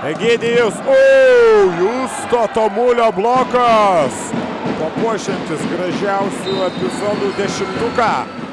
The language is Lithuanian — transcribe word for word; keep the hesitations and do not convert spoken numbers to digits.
Egidijus, o, Justo Tamulio blokas, papuošiantis gražiausių epizodų dešimtuką.